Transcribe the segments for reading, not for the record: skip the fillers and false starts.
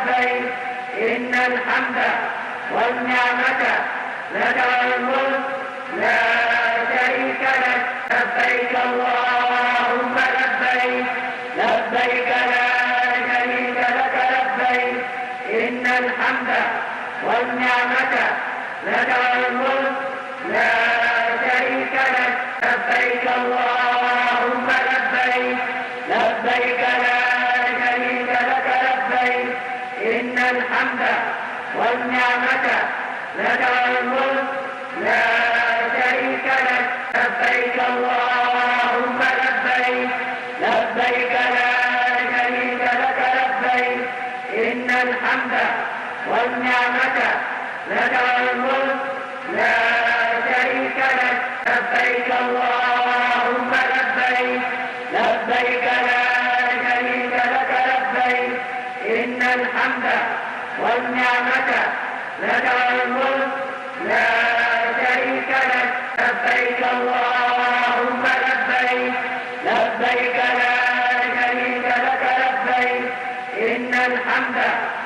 لبيك إن الحمد والنعمة لك والملك لا شريك لك لبيك اللهم لبيك لبيك لا شريك لك لبيك إن الحمد والنعمة لك والملك لا شريك لك لبيك اللهم لبيك لبيك لا شريك لك لبيك إن الحمد والنعمة لك والملك لا شريك لك لبيك اللهم لبيك لبيك لا شريك لك لبيك إن الحمد والنعمة لك والملك لا شريك لك لبيك اللهم لبيك لبيك لا شريك لك لبيك إن الحمد والنعمة لك والملك لا شريك لك لبيك اللهم لبيك لبيك لا شريك لك لبيك إن الحمد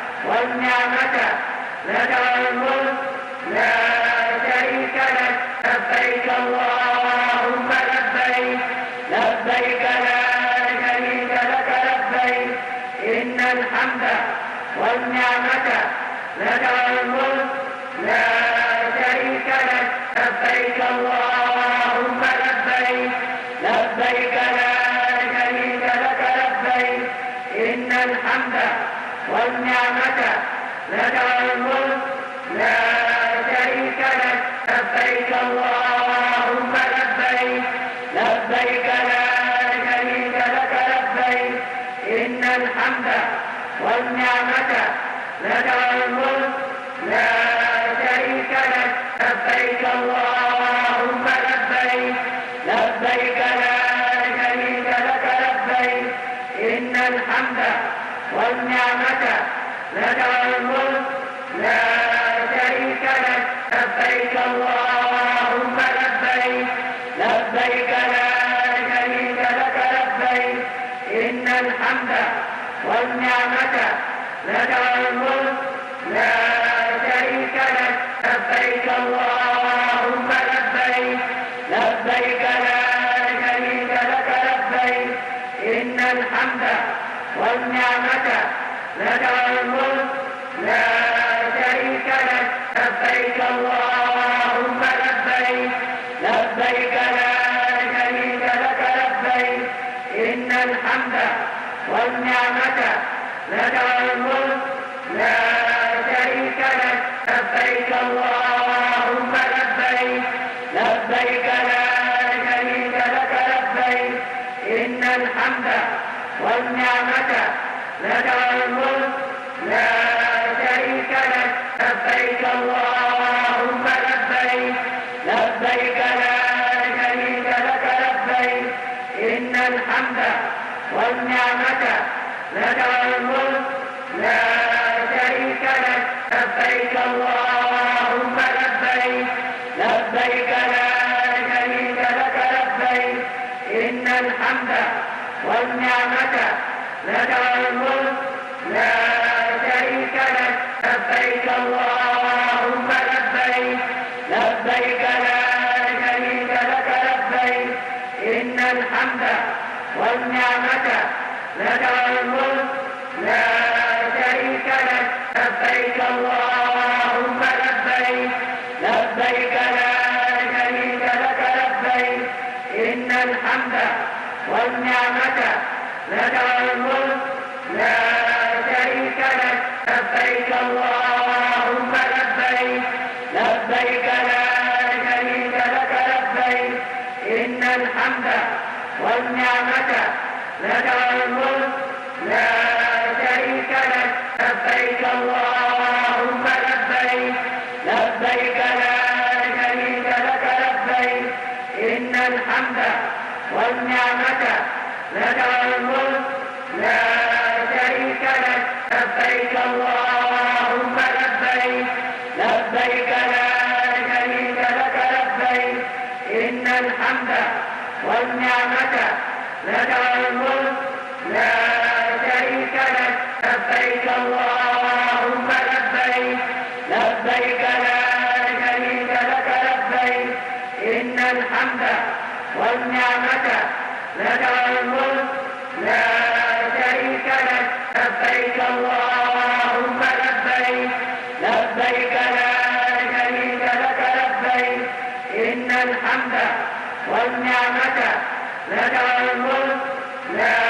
والنعمة لك والملك لا شريك لك لبيك اللهم لبيك لبيك لا شريك لك لبيك إن الحمد والنعمة لك والملك لا شريك لك لبيك اللهم لبيك لبيك لا شريك لك لبيك إن الحمد والنعمة لك والملك لا شريك لك لبيك اللهم لبيك لبيك لا شريك لك لبيك إن الحمد والنعمة لك والملك لا شريك لك لبيك اللهم لبيك لبيك لا شريك لك لبيك إن الحمد والنعمة لك والملك لا شريك لك لبيك اللهم لبيك لبيك لا شريك لك لبيك إن الحمد والنعمة لك والملك لا شريك لك لبيك اللهم لبيك لبيك لا شريك لك لبيك إن الحمد والنعمة لك والملك لا شريك لك لبيك اللهم لبيك لبيك لا شريك لك لبيك إن الحمد والنعمة لك والملك لا شريك لك لبيك اللهم لبيك لبيك لا شريك لك لبيك إن الحمد والنعمة لك والملك لا شريك لك لبيك اللهم لبيك لبيك لا شريك لك لبيك إن الحمد والنعمة لك والملك لا شريك لك لبيك اللهم لبيك لبيك لا شريك لك لبيك إن الحمد والنعمة لك والملك لا شريك لك لبيك اللهم لبيك لبيك لا شريك لك لبيك إن الحمد والنعمة لك والملك لا شريك لك لبيك اللهم لبيك لبيك لا شريك لك لبيك إن الحمد والنعمة لك والملك لا شريك لك لبيك اللهم لبيك لبيك لا شريك لك لبيك إن الحمد والنعمة لك والملك لا شريك لك لبيك اللهم لبيك لبيك لا شريك لك لبيك إن الحمد والنعمة لك والملك لا شريك لك لبيك اللهم لبيك لبيك لا شريك لك لبيك إن الحمد والنعمة لك والملك لا شريك لك لبيك اللهم لبيك لا شريك لك لبيك إن الحمد والنعمة لك والملك لا شريك لك لبيك اللهم لبيك لبيك لا شريك لك لبيك إن الحمد والنعمة لك والملك لا